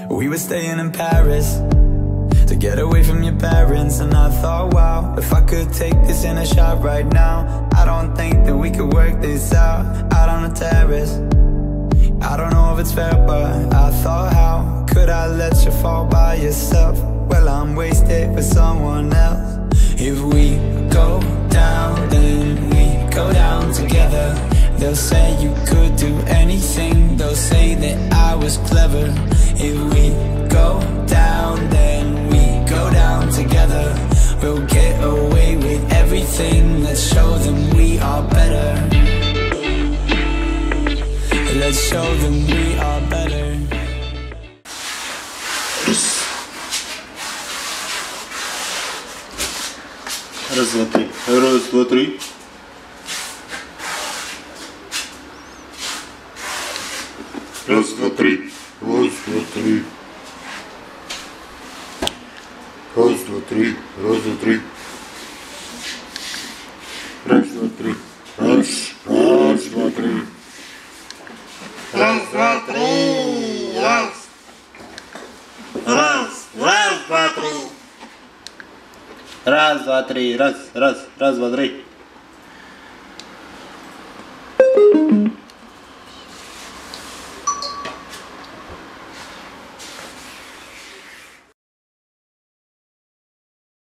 We were staying in Paris to get away from your parents, and I thought, wow, if I could take this in a shot right now, I don't think that we could work this out on the terrace. I don't know if it's fair, but I thought, how could I let you fall by yourself? Well, I'm wasted with someone else. If we go down, then we go down together. They'll say you could do anything, they'll say that I was clever. If we go down, then we go down together. We'll get away with everything, let's show them we are better. Let's show them we are better. Раз, два, три. Раз, два, три. Раз, два, три. Раз, два, три. Раз, два, три. Раз, два, три. Раз, два, три. Раз, два, три. Раз, два, три. Раз. Раз, два, три. Раз, два, три. Раз, два, три.